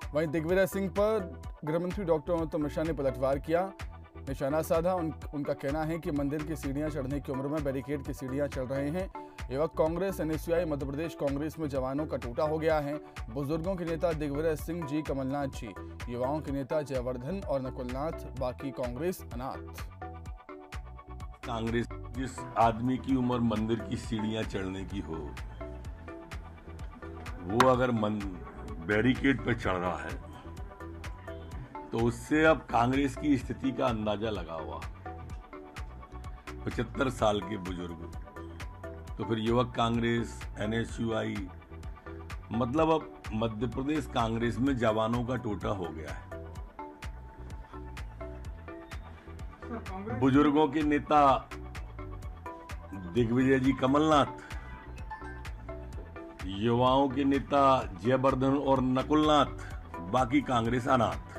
वहीं दिग्विजय सिंह पर गृहमंत्री डॉक्टर नरोत्तम मिश्रा ने पलटवार किया, निशाना साधा। उनका कहना है कि मंदिर की सीढ़ियां चढ़ने की उम्र में बैरिकेड की सीढ़ियां चढ़ रहे हैं। युवक कांग्रेस एनएसयूआई मध्य प्रदेश कांग्रेस में जवानों का टूटा हो गया है। बुजुर्गों के नेता दिग्विजय सिंह जी, कमलनाथ जी, युवाओं के नेता जयवर्धन और नकुलनाथ, बाकी कांग्रेस अनाथ। कांग्रेस जिस आदमी की उम्र मंदिर की सीढ़ियां चढ़ने की हो, वो अगर बैरिकेड पे चढ़ रहा है तो उससे अब कांग्रेस की स्थिति का अंदाजा लगा हुआ। 75 साल के बुजुर्ग, तो फिर युवक कांग्रेस, एनएसयूआई, मतलब अब मध्य प्रदेश कांग्रेस में जवानों का टोटा हो गया है। बुजुर्गों के नेता दिग्विजय जी कमलनाथ, युवाओं के नेता जयवर्धन और नकुलनाथ, बाकी कांग्रेस अनाथ।